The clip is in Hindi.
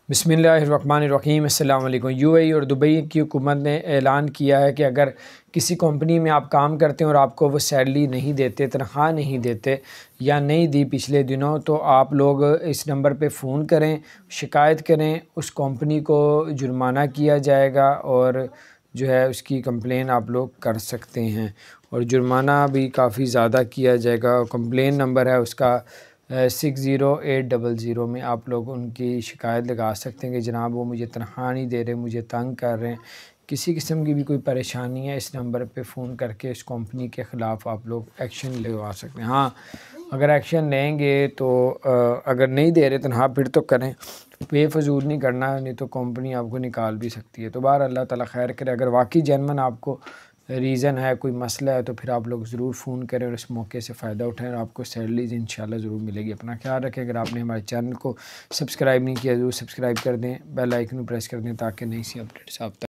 बिस्मिल्लाहिर्रहमानिर्रहीम। अस्सलाम वालेकुम। यूएई और दुबई की हुकूमत ने ऐलान किया है कि अगर किसी कंपनी में आप काम करते हैं और आपको वो सैलरी नहीं देते, तनख्वाह नहीं देते या नहीं दी पिछले दिनों, तो आप लोग इस नंबर पे फ़ोन करें, शिकायत करें, उस कंपनी को जुर्माना किया जाएगा और जो है उसकी कंप्लेन आप लोग कर सकते हैं और जुर्माना भी काफ़ी ज़्यादा किया जाएगा। कंप्लेन नंबर है उसका 60800 में आप लोग उनकी शिकायत लगा सकते हैं कि जनाब वो मुझे तनख्वाह नहीं दे रहे, मुझे तंग कर रहे हैं। किसी किस्म की भी कोई परेशानी है, इस नंबर पे फ़ोन करके इस कंपनी के ख़िलाफ़ आप लोग एक्शन लगवा सकते हैं। हाँ, अगर एक्शन लेंगे तो अगर नहीं दे रहे तनख्वाह फिर तो करें, बेफजूल नहीं करना, नहीं तो कंपनी आपको निकाल भी सकती है। तो बहर अल्लाह ताला खैर करे। अगर वाकई जेन्युइन आपको रीज़न है, कोई मसला है, तो फिर आप लोग ज़रूर फ़ोन करें और इस मौके से फ़ायदा उठाएं और आपको सैलरीज़ इंशाल्लाह ज़रूर मिलेगी। अपना ख्याल रखें। अगर आपने हमारे चैनल को सब्सक्राइब नहीं किया ज़रूर सब्सक्राइब कर दें, बेल आइकन प्रेस कर दें ताकि नई सी अपडेट्स आप तक